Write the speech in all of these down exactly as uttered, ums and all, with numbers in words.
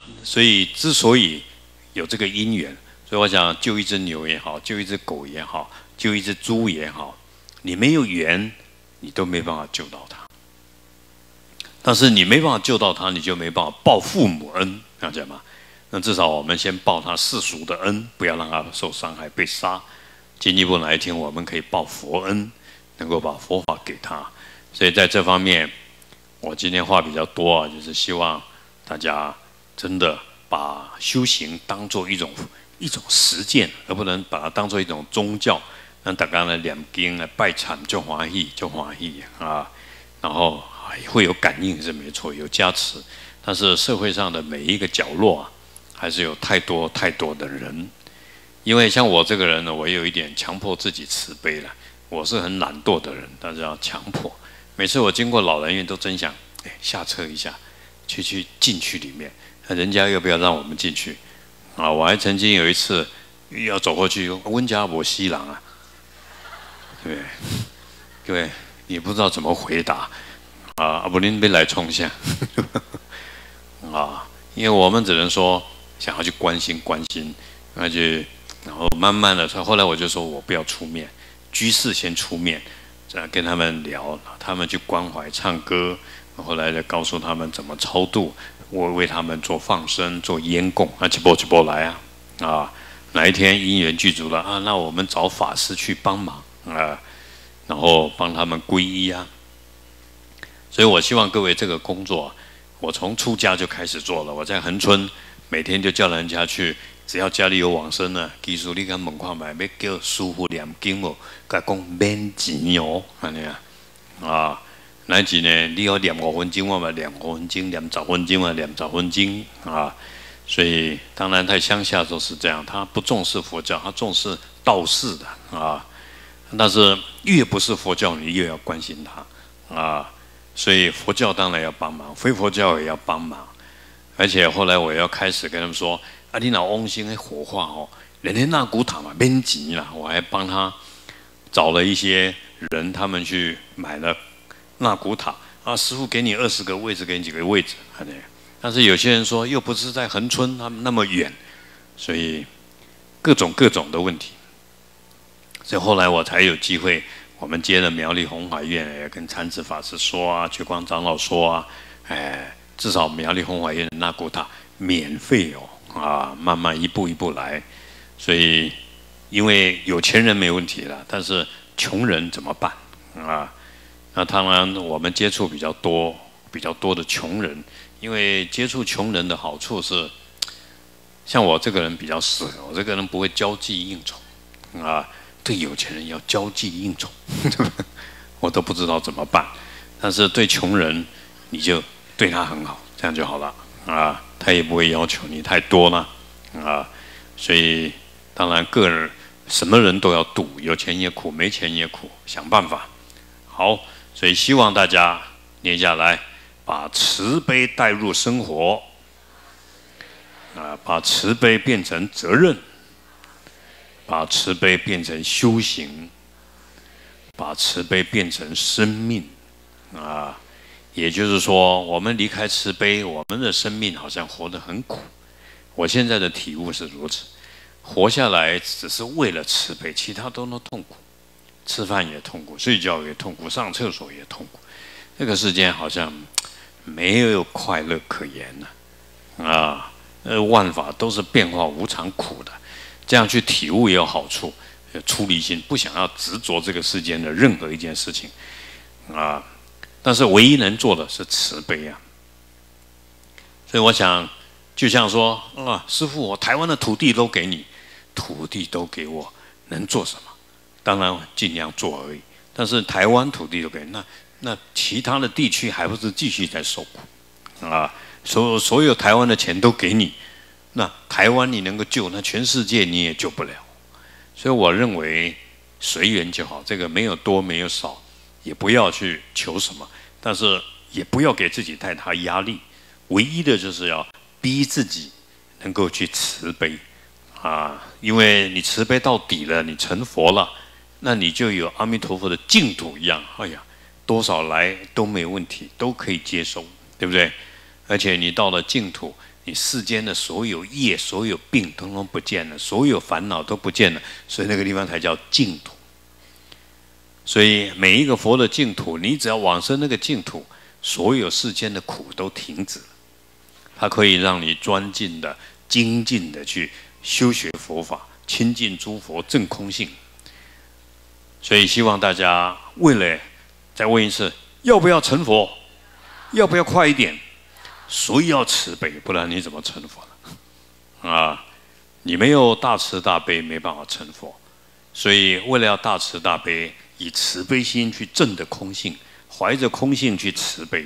所以之所以有这个因缘，所以我想救一只牛也好，救一只狗也好，救一只猪也好，你没有缘，你都没办法救到它。但是你没办法救到它，你就没办法报父母恩，了解吗？那至少我们先报他世俗的恩，不要让他受伤害被杀。进一步哪一天我们可以报佛恩，能够把佛法给他。所以在这方面，我今天话比较多啊，就是希望大家真的把修行当作一种一种实践，而不能把它当作一种宗教。那大家呢念经呢拜忏就欢喜就欢喜啊，然后会有感应是没错，有加持。但是社会上的每一个角落啊，还是有太多太多的人。因为像我这个人呢，我有一点强迫自己慈悲了。我是很懒惰的人，但是要强迫。每次我经过老人院，都真想，哎，下车一下，去去进去里面，那人家要不要让我们进去？啊，我还曾经有一次要走过去，温家伯西郎啊，对，各位也不知道怎么回答啊，阿不您别来冲下啊，因为我们只能说想要去关心关心，那就然后慢慢的，后来我就说我不要出面，居士先出面，这样跟他们聊，他们去关怀唱歌，后来再告诉他们怎么超度，我为他们做放生、做烟供，啊，一波一波来啊，啊，哪一天因缘具足了啊，那我们找法师去帮忙啊，然后帮他们皈依啊。所以我希望各位这个工作，我从出家就开始做了。我在恒春每天就叫人家去。只要家里有往生了，技术你敢问看卖，要叫师父念经哦，甲讲免钱哦，安尼啊，啊，哪钱呢？你要念五分钟，我嘛念五分钟；念十分钟啊，念十分钟啊。所以当然在乡下都是这样，他不重视佛教，他重视道士的啊。但是越不是佛教，你越要关心他啊。所以佛教当然要帮忙，非佛教也要帮忙。而且后来我要开始跟他们说。啊，你老翁星的火化哦，连天那古塔嘛，免钱啦，我还帮他找了一些人，他们去买了那古塔啊，师父给你二十个位置，给你几个位置，但是有些人说又不是在恒春，他们那么远，所以各种各种的问题，所以后来我才有机会，我们接了苗栗弘法院，也跟禅子法师说啊，觉光长老说啊，哎，至少苗栗弘法院的那古塔免费哦。啊，慢慢一步一步来，所以因为有钱人没问题了，但是穷人怎么办啊？那当然我们接触比较多、比较多的穷人，因为接触穷人的好处是，像我这个人比较适合，我这个人不会交际应酬啊，对有钱人要交际应酬，我都不知道怎么办。但是对穷人，你就对他很好，这样就好了啊。他也不会要求你太多了啊，所以当然个人什么人都要度，有钱也苦，没钱也苦，想办法。好，所以希望大家念下来，把慈悲带入生活，啊，把慈悲变成责任，把慈悲变成修行，把慈悲变成生命，啊。也就是说，我们离开慈悲，我们的生命好像活得很苦。我现在的体悟是如此，活下来只是为了慈悲，其他都能痛苦，吃饭也痛苦，睡觉也痛苦，上厕所也痛苦。这个世间好像没有快乐可言了啊！呃，万法都是变化无常、苦的，这样去体悟也有好处。出离心，不想要执着这个世间的任何一件事情啊。但是唯一能做的是慈悲啊，所以我想，就像说啊，师父，我台湾的土地都给你，土地都给我，能做什么？当然尽量做而已。但是台湾土地都给，那那其他的地区还不是继续在受苦啊？所所有台湾的钱都给你，那台湾你能够救，那全世界你也救不了。所以我认为随缘就好，这个没有多没有少。也不要去求什么，但是也不要给自己太大压力。唯一的就是要逼自己能够去慈悲啊，因为你慈悲到底了，你成佛了，那你就有阿弥陀佛的净土一样。哎呀，多少来都没问题，都可以接受，对不对？而且你到了净土， 你世间的所有业、所有病，通通不见了，所有烦恼都不见了，所以那个地方才叫净土。所以每一个佛的净土，你只要往生那个净土，所有世间的苦都停止了。它可以让你专进的、精进的去修学佛法，亲近诸佛，证空性。所以希望大家为了再问一次，要不要成佛？要不要快一点？所以要慈悲，不然你怎么成佛了？啊，你没有大慈大悲，没办法成佛。所以为了要大慈大悲，以慈悲心去证得空性，怀着空性去慈悲。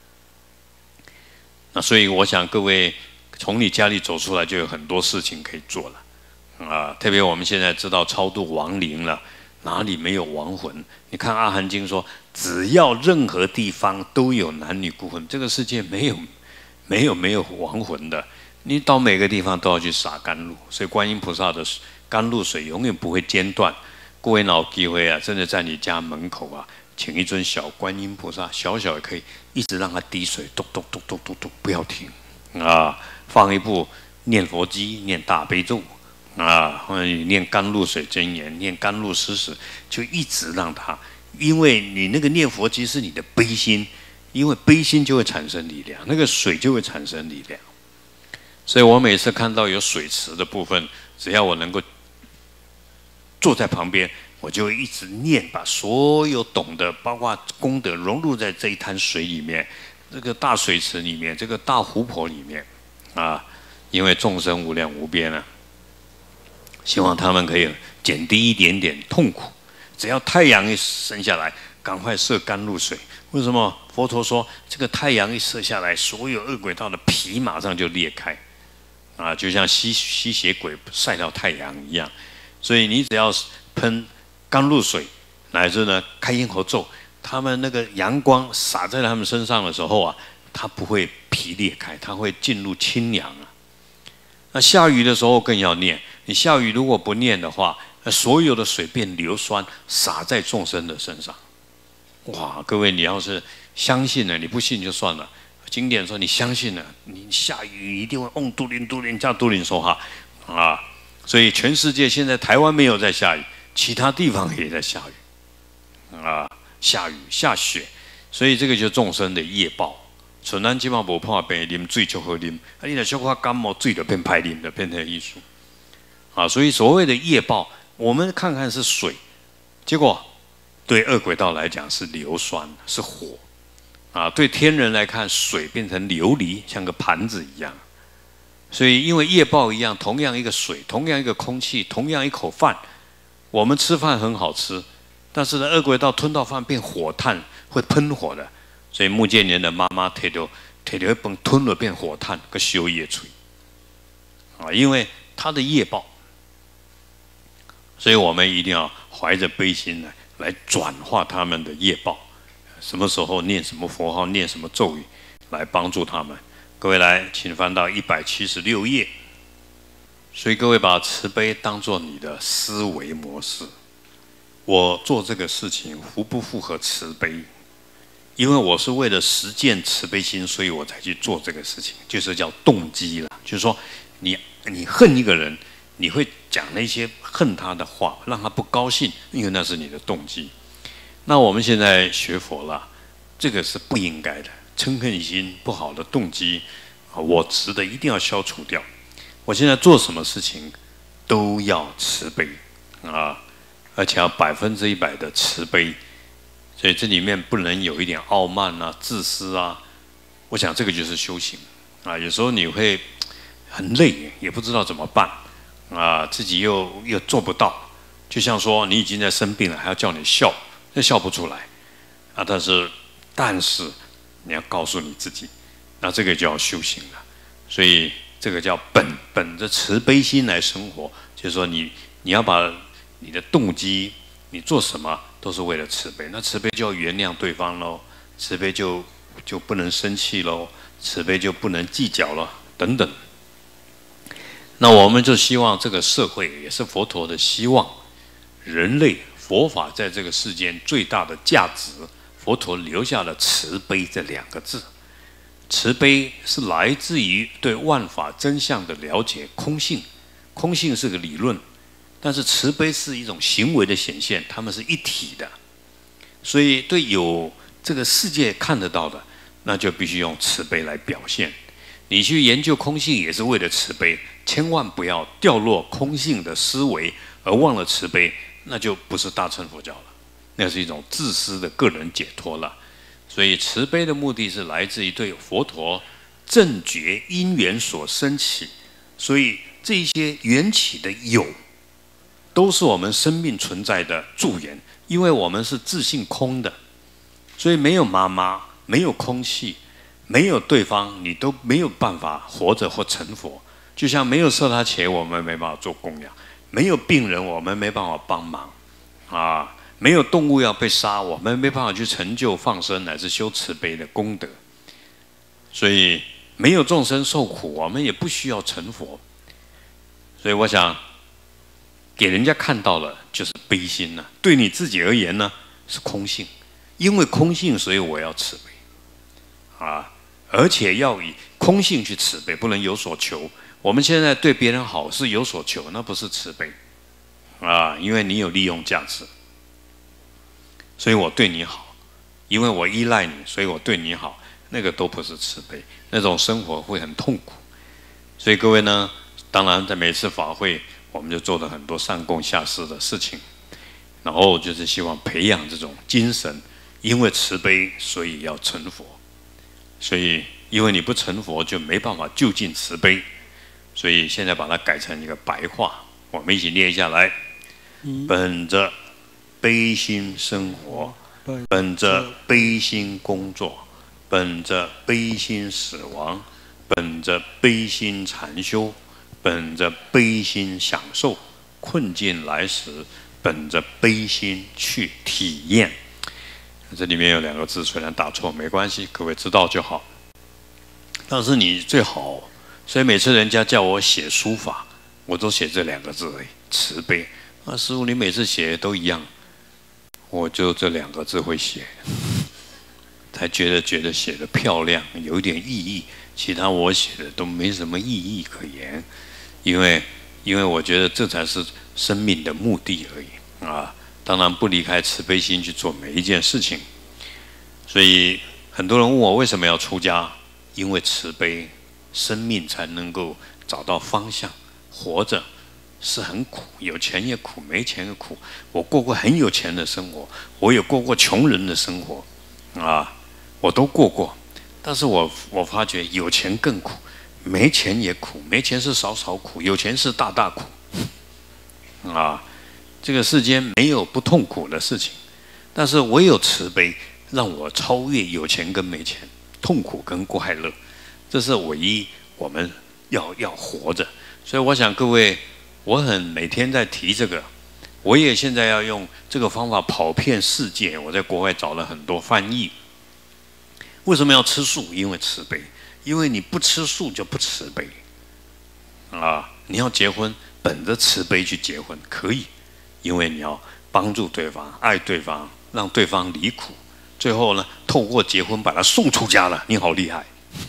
那所以我想各位从你家里走出来，就有很多事情可以做了啊！特别我们现在知道超度亡灵了，哪里没有亡魂？你看《阿含经》说，只要任何地方都有男女孤魂，这个世界没有。没有没有亡魂的，你到每个地方都要去洒甘露，所以观音菩萨的甘露水永远不会间断。各位有机会啊，真的在你家门口啊，请一尊小观音菩萨，小小也可以，一直让它滴水，咚咚咚咚咚咚，不要停啊！放一部念佛机，念大悲咒啊，或者你念甘露水真言，念甘露施食，就一直让它，因为你那个念佛机是你的悲心。因为悲心就会产生力量，那个水就会产生力量。所以我每次看到有水池的部分，只要我能够坐在旁边，我就会一直念，把所有懂得，包括功德融入在这一滩水里面，这个大水池里面，这个大湖泊里面啊。因为众生无量无边啊，希望他们可以减低一点点痛苦。只要太阳一升下来，赶快射甘露水。为什么佛陀说这个太阳一射下来，所有恶鬼道的皮马上就裂开啊，就像吸吸血鬼晒到太阳一样。所以你只要喷甘露水，乃至呢开咽喉咒，他们那个阳光洒在他们身上的时候啊，它不会皮裂开，它会进入清凉啊。那下雨的时候更要念，你下雨如果不念的话，那所有的水变硫酸，洒在众生的身上。哇，各位，你要是相信了，你不信就算了。经典说你相信了，你下雨一定会嗡嘟林嘟林加嘟林说哈啊！所以全世界现在台湾没有在下雨，其他地方也在下雨啊，下雨下雪，所以这个就是众生的业报。像咱即马无破病，啉水就好啉，啊，你若小可感冒，水就变歹啉，就变成艺术啊。所以所谓的业报，我们看看是水，结果对恶鬼道来讲是硫酸，是火啊；对天人来看，水变成琉璃，像个盘子一样。所以，因为业报一样，同样一个水，同样一个空气，同样一口饭，我们吃饭很好吃，但是呢，恶鬼道吞到饭变火炭，会喷火的。所以目犍连的妈妈摕到摕到一本吞了变火炭，个修业锤啊，因为他的业报，所以我们一定要怀着悲心来来转化他们的业报。什么时候念什么佛号，念什么咒语，来帮助他们。各位来，请翻到一百七十六页。所以各位把慈悲当作你的思维模式。我做这个事情符不符合慈悲？因为我是为了实践慈悲心，所以我才去做这个事情，就是叫动机了。就是说，你你恨一个人，你会讲那些恨他的话，让他不高兴，因为那是你的动机。那我们现在学佛了，这个是不应该的，嗔恨心不好的动机，我执的一定要消除掉。我现在做什么事情都要慈悲啊，而且要百分之一百的慈悲。所以这里面不能有一点傲慢啊、自私啊。我想这个就是修行啊。有时候你会很累，也不知道怎么办啊，自己又又做不到。就像说你已经在生病了，还要叫你笑，那笑不出来啊。但是但是你要告诉你自己，那这个就要修行了。所以这个叫本本着慈悲心来生活，就是说你你要把你的动机，你做什么都是为了慈悲。那慈悲就要原谅对方喽，慈悲就就不能生气喽，慈悲就不能计较了，等等。那我们就希望这个社会，也是佛陀的希望，人类佛法在这个世间最大的价值，佛陀留下了慈悲这两个字。 慈悲是来自于对万法真相的了解，空性，空性是个理论，但是慈悲是一种行为的显现，它们是一体的。所以对有这个世界看得到的，那就必须用慈悲来表现。你去研究空性也是为了慈悲，千万不要掉落空性的思维而忘了慈悲，那就不是大乘佛教了，那是一种自私的个人解脱了。所以慈悲的目的是来自于对佛陀正觉因缘所生起，所以这一些缘起的有，都是我们生命存在的助缘。因为我们是自性空的，所以没有妈妈，没有空气，没有对方，你都没有办法活着或成佛。就像没有色他钱，我们没办法做供养；没有病人，我们没办法帮忙啊；没有动物要被杀，我们没办法去成就放生乃至修慈悲的功德。所以没有众生受苦，我们也不需要成佛。所以我想，给人家看到了就是悲心呢，对你自己而言呢是空性，因为空性，所以我要慈悲啊，而且要以空性去慈悲，不能有所求。我们现在对别人好是有所求，那不是慈悲啊，因为你有利用价值，所以我对你好，因为我依赖你，所以我对你好，那个都不是慈悲，那种生活会很痛苦。所以各位呢，当然在每次法会，我们就做了很多上供下施的事情，然后就是希望培养这种精神，因为慈悲，所以要成佛。所以因为你不成佛，就没办法就近慈悲，所以现在把它改成一个白话，我们一起念下来：本着悲心生活，本着悲心工作，本着悲心死亡，本着悲心禅修，本着悲心享受困境来时，本着悲心去体验。这里面有两个字，虽然打错没关系，各位知道就好。但是你最好，所以每次人家叫我写书法，我都写这两个字而已，慈悲。啊，师父你每次写都一样，我就这两个字会写，才觉得觉得写得漂亮，有一点意义。其他我写的都没什么意义可言。因为，因为我觉得这才是生命的目的而已啊！当然不离开慈悲心去做每一件事情。所以很多人问我为什么要出家，因为慈悲，生命才能够找到方向。活着是很苦，有钱也苦，没钱也苦。我过过很有钱的生活，我也过过穷人的生活，啊，我都过过。但是我我发觉有钱更苦。没钱也苦，没钱是少少苦，有钱是大大苦啊！这个世间没有不痛苦的事情，但是唯有慈悲让我超越有钱跟没钱，痛苦跟快乐，这是唯一我们要要活着。所以我想各位，我很每天在提这个，我也现在要用这个方法跑遍世界。我在国外找了很多翻译。为什么要吃素？因为慈悲。因为你不吃素就不慈悲啊！你要结婚，本着慈悲去结婚可以，因为你要帮助对方、爱对方，让对方离苦，最后呢，透过结婚把他送出家了，你好厉害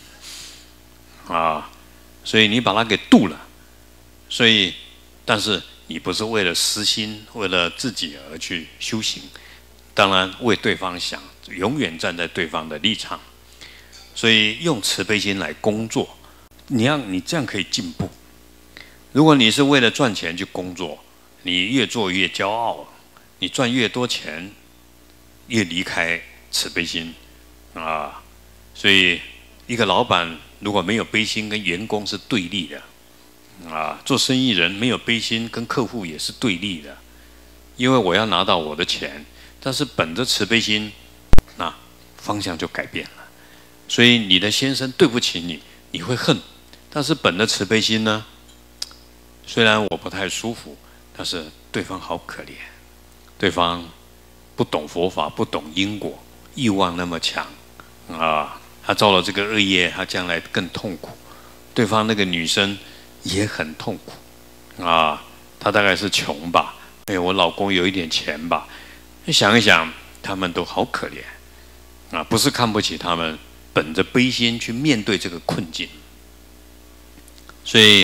啊！所以你把他给度了，所以，但是你不是为了私心、为了自己而去修行，当然为对方想，永远站在对方的立场。所以用慈悲心来工作，你让你这样可以进步。如果你是为了赚钱去工作，你越做越骄傲，你赚越多钱，越离开慈悲心啊。所以一个老板如果没有悲心，跟员工是对立的啊。做生意人没有悲心，跟客户也是对立的。因为我要拿到我的钱，但是本着慈悲心，那方向就改变了。所以你的先生对不起你，你会恨，但是本着慈悲心呢，虽然我不太舒服，但是对方好可怜，对方不懂佛法，不懂因果，欲望那么强啊，他造了这个恶业，他将来更痛苦。对方那个女生也很痛苦啊，她大概是穷吧，哎，我老公有一点钱吧，你想一想，他们都好可怜啊，不是看不起他们。 本着悲心去面对这个困境。所以